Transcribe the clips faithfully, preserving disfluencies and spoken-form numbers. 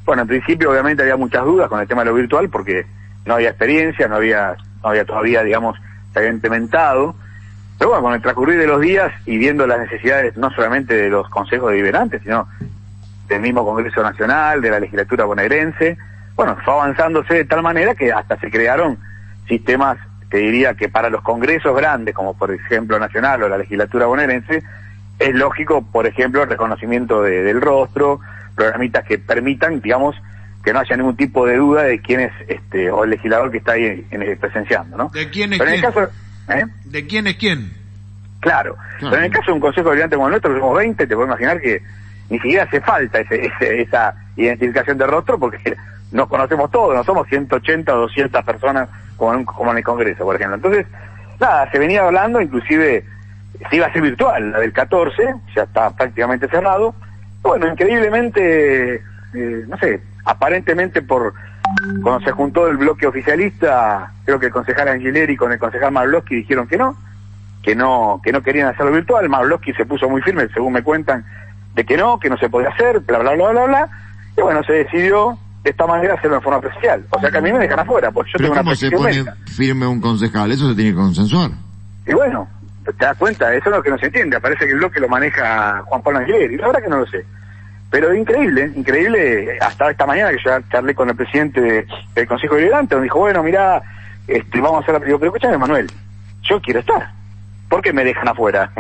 Bueno, en principio obviamente había muchas dudas con el tema de lo virtual porque no había experiencia, no había, no había todavía, digamos, se había implementado. Pero bueno, con el transcurrir de los días y viendo las necesidades no solamente de los consejos deliberantes, sino del mismo Congreso Nacional, de la legislatura bonaerense, bueno, fue avanzándose de tal manera que hasta se crearon sistemas, te diría que para los congresos grandes, como por ejemplo Nacional o la legislatura bonaerense, es lógico, por ejemplo, el reconocimiento de, del rostro, programitas que permitan, digamos, que no haya ningún tipo de duda de quién es, este, o el legislador que está ahí en, en, presenciando, ¿no? ¿De quién es pero quién? En el caso, ¿eh? ¿De quién es quién? Claro, claro, pero en el caso de un consejo deliberante como el nuestro, somos veinte, te puedes imaginar que ni siquiera hace falta ese, ese, esa identificación de rostro porque nos conocemos todos, no somos ciento ochenta o doscientas personas como en, como en el Congreso, por ejemplo. Entonces, nada, se venía hablando, inclusive se iba a ser virtual, la del catorce, ya está prácticamente cerrado. Bueno, increíblemente, eh, no sé, aparentemente por cuando se juntó el bloque oficialista, creo que el concejal Angileri con el concejal Mavlovsky dijeron que no, que no, que no querían hacerlo virtual. Mavlovsky se puso muy firme, según me cuentan, de que no, que no se podía hacer, bla, bla, bla, bla, bla, y bueno, se decidió de esta manera hacerlo en forma presencial. O sea que a mí me dejan afuera, porque yo Pero tengo una ¿cómo se pone médica. firme un concejal? Eso se tiene que consensuar. Y bueno, te das cuenta, eso es lo que no se entiende, parece que el bloque lo maneja Juan Pablo Angileri, la verdad que no lo sé. Pero increíble, increíble, hasta esta mañana que yo charlé con el presidente de, del Consejo Deliberante, me dijo, bueno, mirá, este, vamos a hacer la... Digo, pero escúchame, Manuel, yo quiero estar. ¿Por qué me dejan afuera?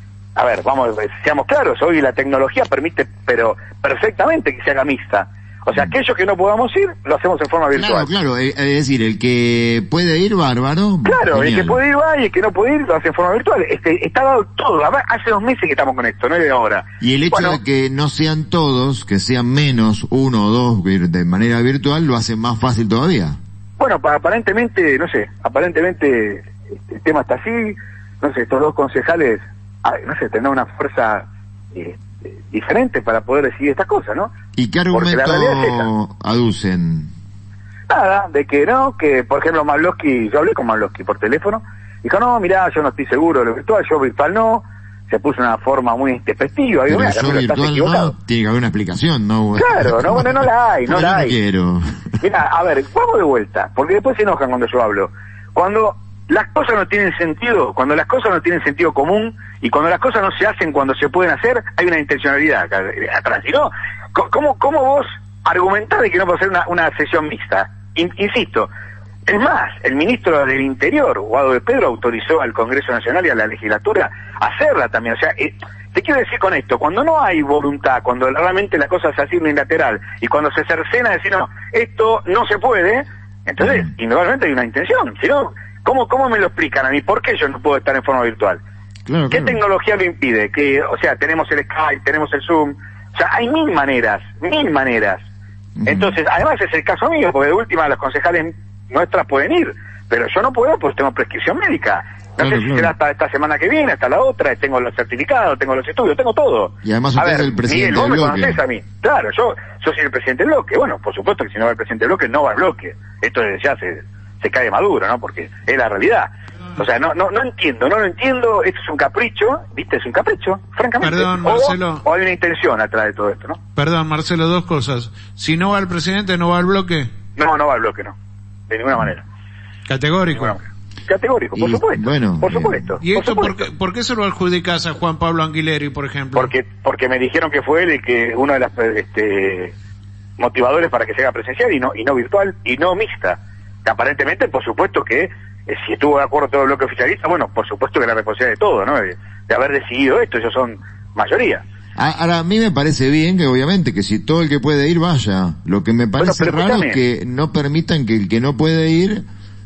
A ver, vamos, seamos claros, hoy la tecnología permite, pero perfectamente que se haga mixta. O sea, aquellos que no podamos ir, lo hacemos en forma virtual. Claro, claro, es decir, el que puede ir, bárbaro. Claro, genial. El que puede ir va y el que no puede ir lo hace en forma virtual. Este, está dado todo, hace dos meses que estamos con esto, no es de ahora. Y el hecho bueno, de que no sean todos, que sean menos uno o dos de manera virtual, lo hace más fácil todavía. Bueno, aparentemente, no sé, aparentemente este, el tema está así, no sé, estos dos concejales, no sé, tendrán una fuerza eh, diferente para poder decidir estas cosas, ¿no? ¿Y qué argumento aducen? Nada, de que no, que por ejemplo Mavlovsky, yo hablé con Mavlovsky por teléfono, dijo, no, mirá, yo no estoy seguro de lo virtual, yo virtual no, se puso una forma muy despectiva. Pero Digo, yo virtual no, tiene que haber una explicación, ¿no? Claro, no, bueno, no la hay, no la hay. No quiero. Mira, a ver, vamos de vuelta, porque después se enojan cuando yo hablo. Cuando las cosas no tienen sentido, cuando las cosas no tienen sentido común, y cuando las cosas no se hacen cuando se pueden hacer, hay una intencionalidad acá atrás. Si no, ¿cómo, cómo vos argumentás de que no puede ser una, una sesión mixta? In, insisto, es más, el ministro del Interior, Guado de Pedro, autorizó al Congreso Nacional y a la legislatura a hacerla también. O sea, eh, te quiero decir con esto, cuando no hay voluntad, cuando realmente la cosa se hace unilateral, y cuando se cercena decir, no, esto no se puede, entonces, indudablemente hay una intención. Si no, ¿cómo, ¿cómo me lo explican a mí? ¿Por qué yo no puedo estar en forma virtual? Claro, ¿Qué claro. tecnología lo impide? Que, o sea, tenemos el Skype, tenemos el Zoom, o sea, hay mil maneras, mil maneras. Uh-huh. Entonces, además es el caso mío, porque de última las concejales nuestras pueden ir, pero yo no puedo porque tengo prescripción médica. No claro, sé si claro. será hasta esta semana que viene, hasta la otra, tengo los certificados, tengo los estudios, tengo todo. Y además a usted ver, es el presidente Miguel, vos del me bloque. conocés a mí. Claro, yo, yo soy el presidente del bloque. Bueno, por supuesto que si no va el presidente del bloque, no va el bloque. Esto desde ya se, se cae maduro, ¿no? Porque es la realidad. O sea, no, no, no entiendo, no lo entiendo, esto es un capricho, ¿viste? Es un capricho, francamente. Perdón, o, Marcelo. o hay una intención atrás de todo esto, ¿no? Perdón, Marcelo, dos cosas. Si no va el presidente, ¿no va al bloque? No, no va al bloque, no. De ninguna manera. Categórico. De ninguna manera. Categórico, por Y, supuesto. bueno, por eh, supuesto. ¿Y por esto por supuesto. qué, por qué se lo adjudicas a Juan Pablo Angileri, por ejemplo? Porque, porque me dijeron que fue él y que uno de los este, motivadores para que se haga presencial y no, y no virtual y no mixta. Que aparentemente, por supuesto que eh, si estuvo de acuerdo todo el bloque oficialista, bueno, por supuesto que la responsabilidad de todo, ¿no? De, de haber decidido esto, ellos son mayoría. Ahora, a mí me parece bien que obviamente que si todo el que puede ir vaya. Lo que me parece bueno, raro es que no permitan que el que no puede ir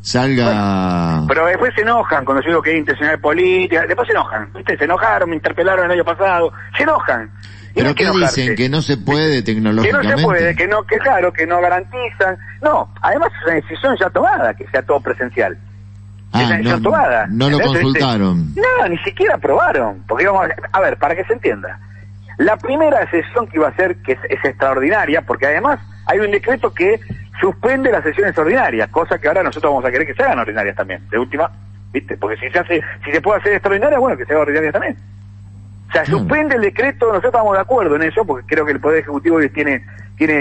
salga... Bueno, pero después se enojan cuando yo digo que hay intencionalidad política, después se enojan, ¿viste? Se enojaron, me interpelaron el año pasado, se enojan. Y ¿Pero no hay que qué enojarse. dicen? ¿Que no se puede Que tecnológicamente? no se puede, que no, que claro, que no garantizan. No, además es una decisión ya tomada, que sea todo presencial. Ah, es una decisión no, tomada. no lo Entonces, consultaron. este, no, ni siquiera aprobaron. Porque vamos a, a ver, para que se entienda. La primera sesión que iba a ser, que es, es extraordinaria, porque además hay un decreto que suspende las sesiones ordinarias, cosa que ahora nosotros vamos a querer que se hagan ordinarias también, de última, ¿viste? Porque si se hace, si se puede hacer extraordinaria, bueno, que se haga ordinaria también. O sea, Claro. suspende el decreto, nosotros estamos de acuerdo en eso, porque creo que el Poder Ejecutivo tiene, tiene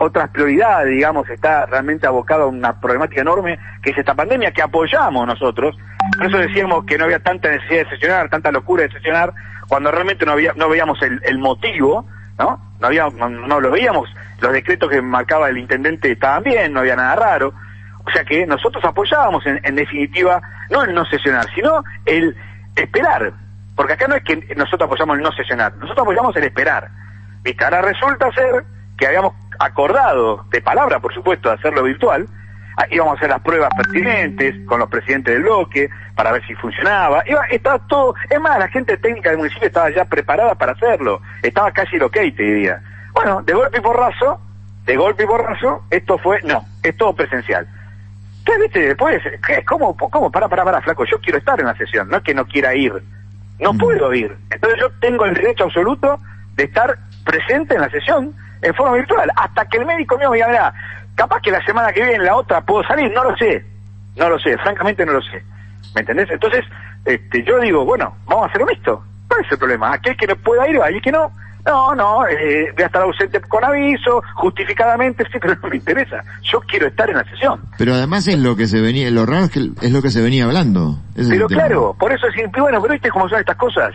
otras prioridades, digamos, está realmente abocado a una problemática enorme que es esta pandemia que apoyamos nosotros. Por eso decíamos que no había tanta necesidad de sesionar, tanta locura de sesionar, cuando realmente no había, no veíamos el, el motivo, ¿no? No había, no, no lo veíamos, los decretos que marcaba el intendente estaban bien, no había nada raro. O sea que nosotros apoyábamos en, en definitiva, no el no sesionar, sino el esperar. Porque acá no es que nosotros apoyamos el no sesionar, nosotros apoyamos el esperar. ¿Viste? Ahora resulta ser que habíamos acordado, de palabra por supuesto, de hacerlo virtual, íbamos a hacer las pruebas pertinentes con los presidentes del bloque, para ver si funcionaba, iba, estaba todo, es más, la gente técnica del municipio estaba ya preparada para hacerlo, estaba casi el ok, te diría. Bueno, de golpe y porrazo, de golpe y porrazo, esto fue, no, es todo presencial. Entonces, viste, después, ¿cómo, cómo, para, para, para, flaco, yo quiero estar en la sesión, no es que no quiera ir, no mm. puedo ir, entonces yo tengo el derecho absoluto de estar presente en la sesión en forma virtual, hasta que el médico mío me diga, mirá, capaz que la semana que viene, la otra, puedo salir, no lo sé, no lo sé, francamente no lo sé, ¿me entendés? Entonces, este, yo digo, bueno, vamos a hacerlo mixto, ¿cuál es el problema? Aquel que no pueda ir, va, y el que no, no, no, eh, voy a estar ausente con aviso, justificadamente, sí, pero no me interesa, yo quiero estar en la sesión. Pero además es lo que se venía, lo raro es que es lo que se venía hablando. Pero claro, por eso es, bueno, pero viste cómo son estas cosas,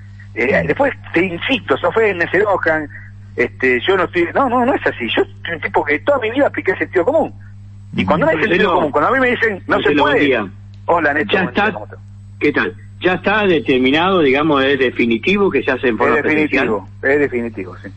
eh, después te insisto, se ofenden, se enojan, este, yo no estoy, no, no, no es así, yo soy un tipo que toda mi vida apliqué sentido común, y cuando no hay sentido común, cuando a mí me dicen, no se puede, hola Neto, ya está, ¿qué tal? Ya está determinado, digamos, es definitivo que se hace en forma es definitivo, es definitivo, sí,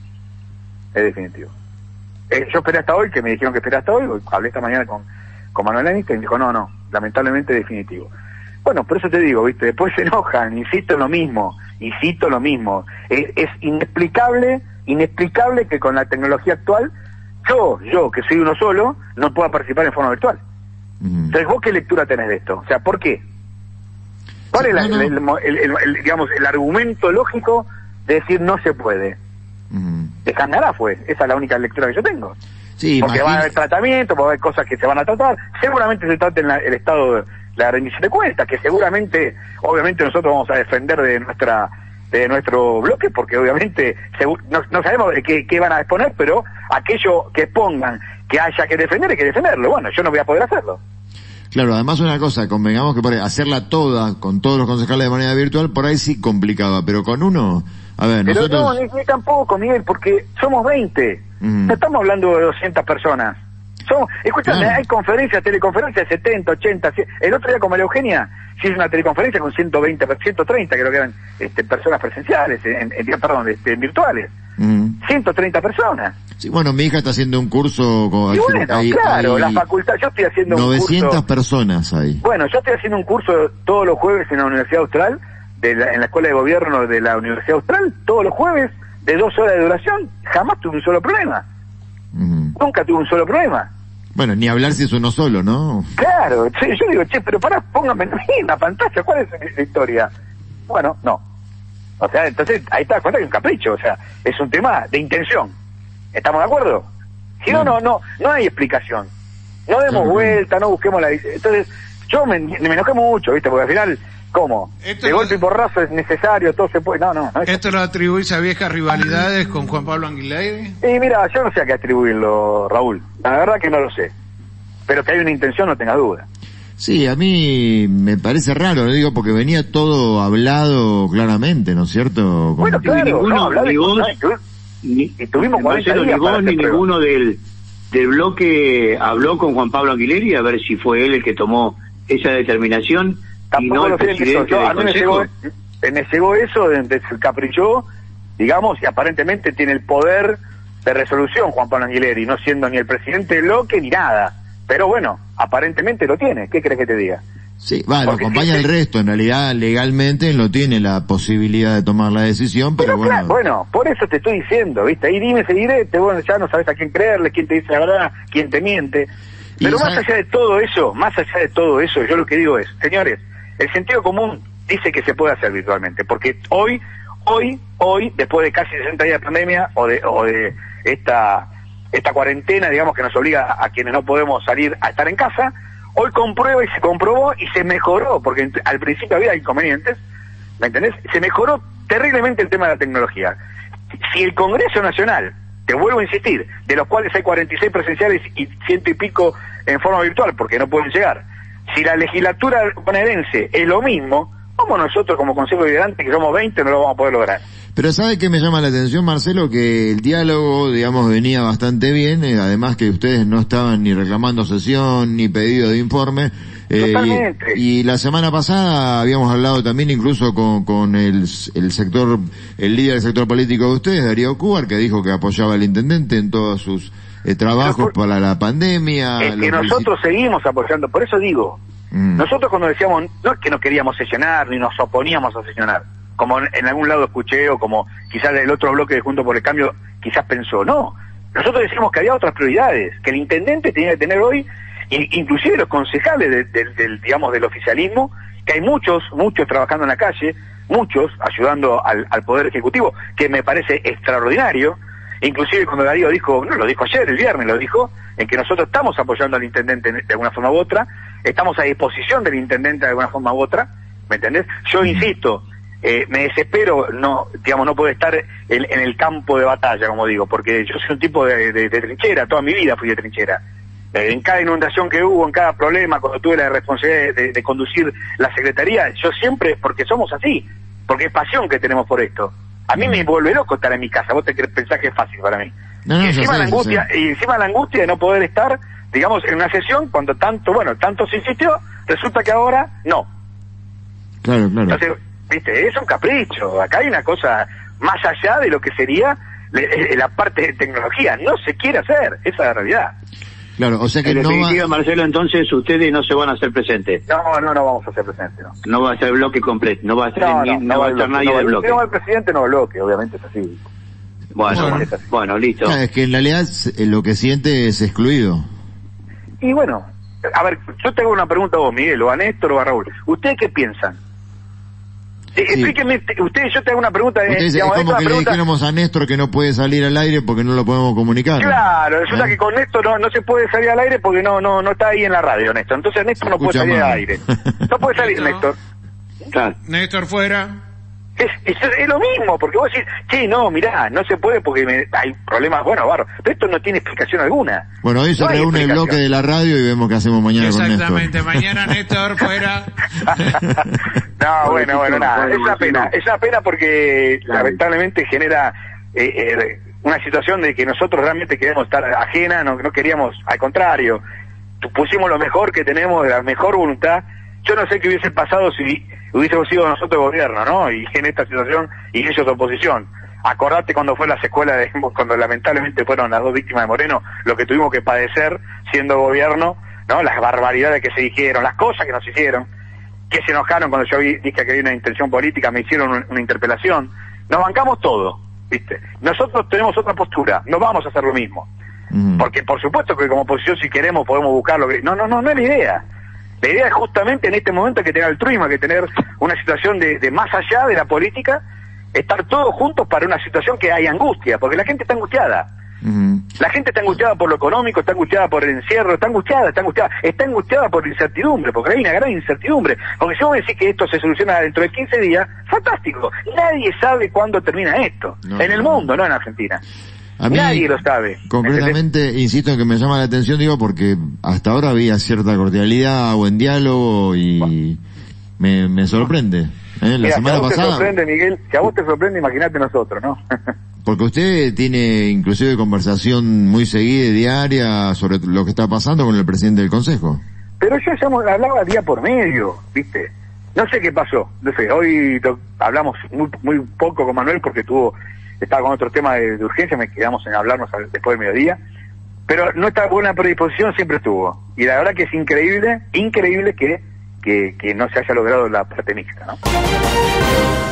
es definitivo. Eh, yo esperé hasta hoy, que me dijeron que esperé hasta hoy, hablé esta mañana con, con Manuel Einstein, y dijo, no, no, lamentablemente es definitivo. Bueno, por eso te digo, viste, después se enojan, insisto en lo mismo, insisto en lo mismo, es, es inexplicable, inexplicable que con la tecnología actual, yo, yo, que soy uno solo, no pueda participar en forma virtual. Mm. Entonces, ¿vos qué lectura tenés de esto? O sea, ¿por qué? ¿Cuál sí, es la, no, no. El, el, el, el, digamos, el argumento lógico de decir no se puede? Mm. De Canadá fue, esa es la única lectura que yo tengo. Sí, porque imagínate. Va a haber tratamiento, va a haber cosas que se van a tratar, seguramente se trate en la, el estado de la rendición de cuentas, que seguramente, obviamente nosotros vamos a defender de nuestra de nuestro bloque, porque obviamente no, no sabemos qué, qué van a exponer, pero aquello que pongan que haya que defender, hay que defenderlo. Bueno, yo no voy a poder hacerlo. Claro, además una cosa, convengamos que por ahí, hacerla toda, con todos los concejales de manera virtual, por ahí sí complicaba, pero con uno, a ver, pero nosotros... no, ni, ni tampoco, Miguel, porque somos veinte, mm. no estamos hablando de doscientas personas. Somos, escúchame, claro. Hay conferencias, teleconferencias, setenta, ochenta, cien. El otro día con María Eugenia se hizo una teleconferencia con ciento veinte, ciento treinta, creo que eran este, personas presenciales, en, en, perdón, este, virtuales. Mm. ciento treinta personas. Sí, bueno, mi hija está haciendo un curso con... Y bueno, hay, claro, hay la facultad, yo estoy haciendo novecientas un curso... personas ahí. Bueno, yo estoy haciendo un curso todos los jueves en la Universidad Austral, de la, en la Escuela de Gobierno de la Universidad Austral, todos los jueves, de dos horas de duración, jamás tuve un solo problema. Mm. Nunca tuve un solo problema. Bueno, ni hablar si es uno solo, ¿no? Claro, sí, yo digo, che, pero pará, póngame en la pantalla, ¿cuál es la historia? Bueno, no. O sea, entonces, ahí te das cuenta que es un capricho, o sea, es un tema de intención. ¿Estamos de acuerdo? Si no, no, no, no hay explicación. No demos claro. vuelta, no busquemos la... Entonces, yo me, me enojé mucho, ¿viste? Porque al final, ¿cómo? Esto de golpe lo... y porrazo es necesario, todo se puede... No, no. no ¿Esto lo atribuís a viejas rivalidades con Juan Pablo Anguilleri? Sí, mira, yo no sé a qué atribuirlo, Raúl. La verdad que no lo sé. Pero que hay una intención, no tenga duda. Sí, a mí me parece raro, lo digo, porque venía todo hablado claramente, ¿no es cierto? Con... Bueno, claro, ninguno, no, ni vos, ni, estuvimos cuarenta días ni vos ni ninguno del, del bloque habló con Juan Pablo Anguilleri a ver si fue él el que tomó esa determinación. Tampoco y no el presidente yo, a mí me llegó, me llegó eso, de, de se caprichó, digamos, y aparentemente tiene el poder de resolución Juan Pablo Anguilleri, no siendo ni el presidente del bloque ni nada. Pero bueno, aparentemente lo tiene. ¿Qué crees que te diga? Sí, va, lo acompaña el resto. En realidad, legalmente no tiene la posibilidad de tomar la decisión, pero, pero bueno. Claro, bueno, por eso te estoy diciendo, ¿viste? Ahí dime, seguiré, te, bueno, ya no sabes a quién creerle, quién te dice la verdad, quién te miente. Pero más allá de todo eso, más allá de todo eso, yo lo que digo es, señores, el sentido común dice que se puede hacer virtualmente, porque hoy, hoy, hoy, después de casi sesenta días de pandemia, o de, o de esta... esta cuarentena, digamos, que nos obliga a quienes no podemos salir a estar en casa, hoy comprueba y se comprobó y se mejoró, porque al principio había inconvenientes, ¿me entendés? Se mejoró terriblemente el tema de la tecnología. Si el Congreso Nacional Te vuelvo a insistir, de los cuales hay cuarenta y seis presenciales y ciento y pico en forma virtual, porque no pueden llegar. Si la legislatura bonaerense es lo mismo, ¿cómo nosotros como Consejo Deliberante, que somos veinte, no lo vamos a poder lograr? Pero ¿sabe qué me llama la atención, Marcelo? Que el diálogo, digamos, venía bastante bien, eh, además que ustedes no estaban ni reclamando sesión, ni pedido de informe. Eh, Totalmente. Y, y la semana pasada habíamos hablado también incluso con, con el, el sector, el líder del sector político de ustedes, Darío Cúbar, que dijo que apoyaba al intendente en todos sus eh, trabajos por, para la pandemia. Es que nosotros seguimos apoyando, por eso digo, mm. nosotros cuando decíamos, no es que no queríamos sesionar, ni nos oponíamos a sesionar, como en, en algún lado escuché, o como quizás el otro bloque de Juntos por el Cambio quizás pensó, no, nosotros decíamos que había otras prioridades, que el intendente tenía que tener hoy, inclusive los concejales de, de, del, digamos, del oficialismo, que hay muchos, muchos trabajando en la calle, muchos ayudando al, al Poder Ejecutivo, que me parece extraordinario. Inclusive cuando Darío dijo, no, lo dijo ayer, el viernes lo dijo, en que nosotros estamos apoyando al intendente de alguna forma u otra, estamos a disposición del intendente de alguna forma u otra, ¿me entendés? Yo insisto, eh, me desespero, no, digamos, no puedo estar en, en el campo de batalla, como digo, porque yo soy un tipo de, de, de trinchera, toda mi vida fui de trinchera. En cada inundación que hubo, en cada problema, cuando tuve la responsabilidad de, de conducir la secretaría, yo siempre, porque somos así, porque es pasión que tenemos por esto. A mí me vuelve loco estar en mi casa, vos te pensás que es fácil para mí. No, y encima sé, la angustia, y encima la angustia de no poder estar, digamos, en una sesión cuando tanto, bueno, tanto se insistió, resulta que ahora no. Claro, claro. Entonces, viste, es un capricho, acá hay una cosa más allá de lo que sería la parte de tecnología, no se quiere hacer, esa es la realidad. Claro, o sea que en no definitiva, va... Marcelo, entonces ustedes no se van a hacer presentes. No, no, no vamos a hacer presentes, no. No va a ser bloque completo, no va a ser no, ni, no, no, no va a estar nadie no, del bloque. No, el presidente no bloque, obviamente es así. Bueno, bueno, es así. bueno listo. Claro, es que en realidad lo que siente es excluido. Y bueno, a ver, yo te hago una pregunta a vos, Miguel, o a Néstor o a Raúl. ¿Ustedes qué piensan? Sí. Explíquenme, ustedes, yo te hago una pregunta. Usted dice, digamos, es como que pregunta... le dijéramos a Néstor que no puede salir al aire porque no lo podemos comunicar. Claro, resulta ¿Eh? que con Néstor no, no se puede salir al aire porque no no no está ahí en la radio, Néstor. Entonces Néstor no puede salir mal. al aire. No puede salir, Néstor. Claro. Néstor fuera. Es, es, es lo mismo, porque vos decís, che, no, mirá, no se puede porque me, hay problemas, bueno, barro, pero esto no tiene explicación alguna. Bueno, hoy se no reúne el bloque de la radio y vemos qué hacemos mañana con Néstor. Exactamente, mañana Néstor fuera. No, bueno, bueno, nada, es una pena, es una pena porque lamentablemente genera eh, eh, una situación de que nosotros realmente queremos estar ajena, no, no queríamos, al contrario, pusimos lo mejor que tenemos, de la mejor voluntad. Yo no sé qué hubiese pasado si hubiésemos sido nosotros gobierno, ¿no? Y en esta situación, y ellos oposición. Acordate cuando fue la secuela de, cuando lamentablemente fueron las dos víctimas de Moreno, lo que tuvimos que padecer siendo gobierno, ¿no? Las barbaridades que se dijeron, las cosas que nos hicieron, que se enojaron cuando yo vi, dije que había una intención política, me hicieron un, una interpelación. Nos bancamos todo, ¿viste? Nosotros tenemos otra postura, no vamos a hacer lo mismo. Mm. Porque por supuesto que como oposición, si queremos, podemos buscar lo que... No, no, no, no es la idea. La idea es justamente en este momento que tener altruismo, que tener una situación de, de más allá de la política, estar todos juntos para una situación que hay angustia, porque la gente está angustiada. Uh-huh. La gente está angustiada por lo económico, está angustiada por el encierro, está angustiada, está angustiada, está angustiada por la incertidumbre, porque hay una gran incertidumbre. Porque si vos decís que esto se soluciona dentro de quince días, fantástico. Nadie sabe cuándo termina esto. No, en el mundo, no en Argentina. A mí, nadie lo sabe. Completamente, ¿entendés? Insisto en que me llama la atención, digo, porque hasta ahora había cierta cordialidad, buen diálogo y bueno. me, me sorprende. ¿eh? La Mira, semana si a vos pasada. te sorprende, Miguel, si a vos te sorprende, imagínate nosotros, ¿no? Porque usted tiene inclusive conversación muy seguida y diaria sobre lo que está pasando con el presidente del Consejo. Pero yo ya hablaba día por medio, ¿viste? No sé qué pasó, no sé, hoy to- hablamos muy, muy poco con Manuel porque tuvo... estaba con otro tema de, de urgencia, me quedamos en hablarnos al, después del mediodía, pero nuestra buena predisposición siempre estuvo, y la verdad que es increíble, increíble que, que, que no se haya logrado la parte mixta, ¿no?